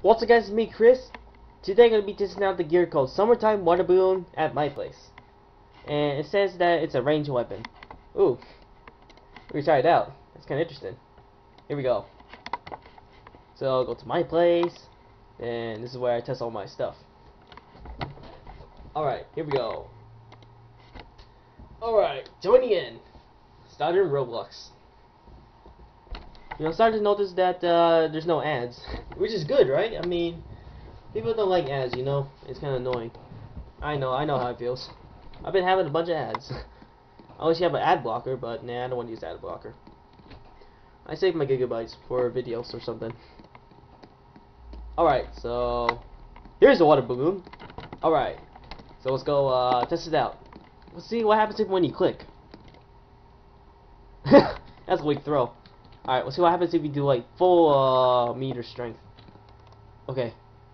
What's up guys, it's me Chris. Today I'm going to be testing out the gear called Summertime Water Balloon at my place. And it says that it's a ranged weapon. Ooh, we try it out. That's kind of interesting. Here we go. So I'll go to my place, and this is where I test all my stuff. Alright, here we go. Alright, joining in. Started in Roblox. You know, I'm starting to notice that there's no ads, which is good, right? I mean, people don't like ads, you know. It's kind of annoying. I know how it feels. I've been having a bunch of ads. I wish you have an ad blocker, but nah, I don't want to use ad blocker. I save my gigabytes for videos or something. Alright, so here's the water balloon. Alright, so let's go test it out. Let's see what happens when you click. That's a weak throw. Alright, let's see what happens if you do like full meter strength. Okay.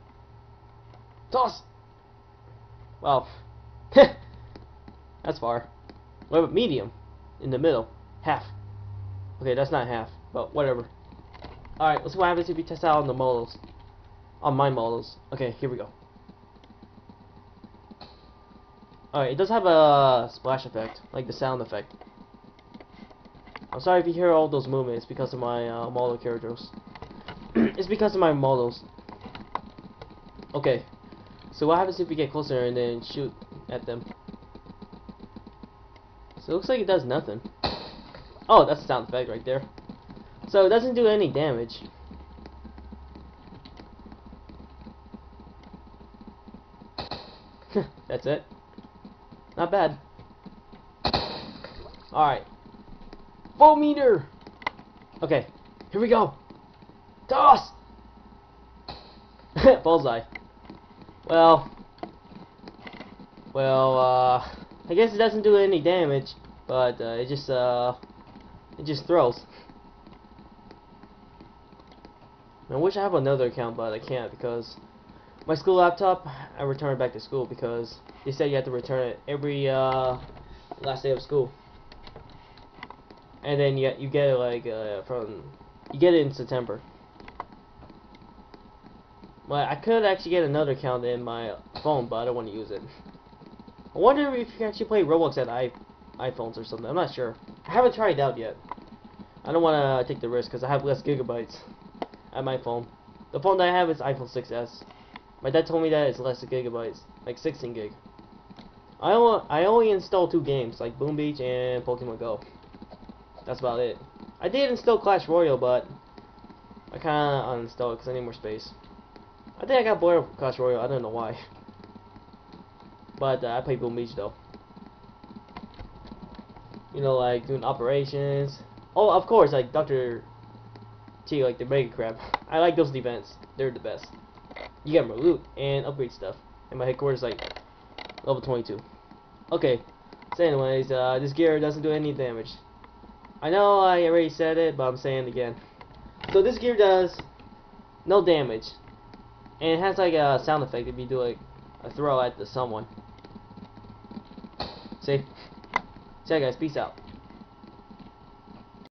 Toss! Wow. That's far. What about medium? In the middle. Half. Okay, that's not half, but whatever. Alright, let's see what happens if you test out on the models. On my models. Okay, here we go. Alright, it does have a splash effect, like the sound effect. I'm sorry if you hear all those movements because of my model characters. It's because of my models. Okay, so what happens if we get closer and then shoot at them? So it looks like it does nothing. Oh, that's a sound effect right there. So it doesn't do any damage. That's it. Not bad. Alright. Full meter! Okay, here we go. Toss! Bullseye. Well, I guess it doesn't do any damage, but it just throws. I wish I have another account, but I can't because my school laptop, I returned it back to school because they said you have to return it every last day of school. And then you get it like you get it in September. Well, I could actually get another account in my phone, but I don't want to use it. I wonder if you can actually play Roblox at iPhones or something. I'm not sure. I haven't tried it out yet. I don't want to take the risk because I have less gigabytes at my phone. The phone that I have is iPhone 6s. My dad told me that it's less gigabytes, like 16 gig. I only installed 2 games, like Boom Beach and Pokemon Go. That's about it. I did install Clash Royale, but I kinda uninstalled it because I need more space. I think I got bored of Clash Royale. I don't know why. But I play Boom Beach though. You know, like doing operations. Oh, of course, like Dr. T, like the Mega Crab. I like those events. They're the best. You get more loot and upgrade stuff. And my headquarters like level 22. Okay. So anyways, this gear doesn't do any damage. I know I already said it, but I'm saying it again. So this gear does no damage. And it has like a sound effect if you do like a throw at someone. See? So yeah guys, peace out.